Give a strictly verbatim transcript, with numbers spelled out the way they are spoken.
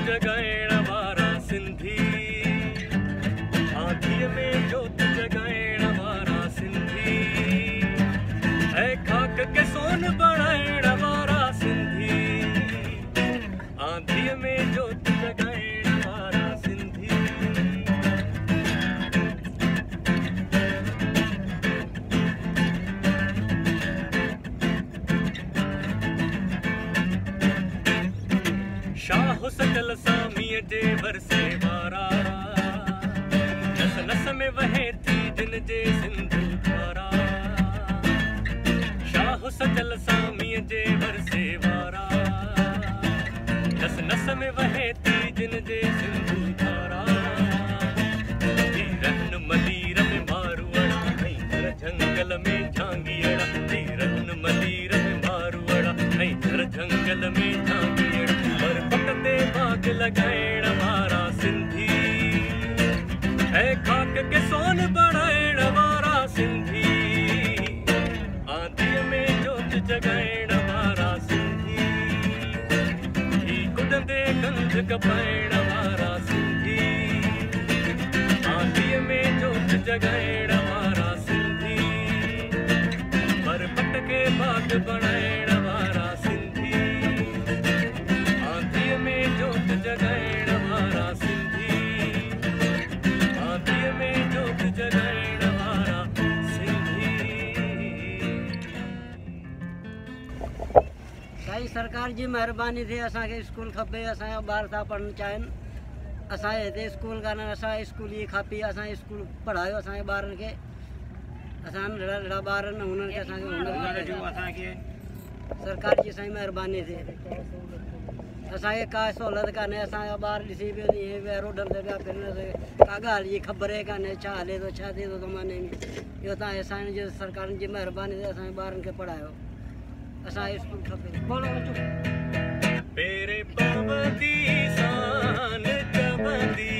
जगाइण वारा सिंधी, आंधीअ में जोत जगाइण वारा सिंधी, ऐं खाक के सोन बणाइण वारा सिंधी, आंधीअ में जोत जगाइण वारा सिंधी। शाह सकल सामीअ जे वरसे वारा, नस नस में वहे थी जिन जे सिंधु धारा। शाह सकल सामीअ जे वरसे वारा, नस नस में वहे थी जिन जे सिंधु धारा। धीरन मदीर में मारुअड़ा, ऐं घर झंगल में झांगियड़ा, धीरन मदीर में मारुअड़ा, ऐं घर झंगल में झांगियड़ा। पर पटते बाग लगाइण वारा सिंधी, ऐं खाक के सोन बणाइण वारा सिंधी, आंधीअ में जोत जगाइण वारा सिंधी, ही कुॾंदे गंध कपाइण वारा सिंधी, आंधीअ में जोत जगाइण वारा सिंधी, पर पटके बाग बणाइण वारा सिंधी, आंधीअ में जोत जगाइण वारा सिंधी, आंधीअ में जोत जगाइण वारा सिंधी। साईं सरकार जी महिरबानी थिए, असांखे स्कूल खपे, असांजा ॿार था पढ़णु चाहिनि, असांजे हिते स्कूल कान्हे, असां स्कूल जी खपी, असांजे स्कूल पढ़ायो असांजे ॿारनि खे, असां नंढड़ा नंढड़ा ॿार आहिनि हुननि खे असांखे हुनर असांखे सरकार जी साईं महिरबानी थिए। असांखे का सहूलियत कान्हे, असांजा ॿार ॾिसी पियो ईअं पिया रोडनि ते पिया फिरनि, का ॻाल्हि जी ख़बर ई कान्हे छा हले थो छा थिए थो ज़माने में। इहो तव्हां असांजी सरकारनि जी महिरबानी थिए, असांजे ॿारनि खे पढ़ायो, असांखे स्कूल खपे। पेरे पवंदी सान चवंदी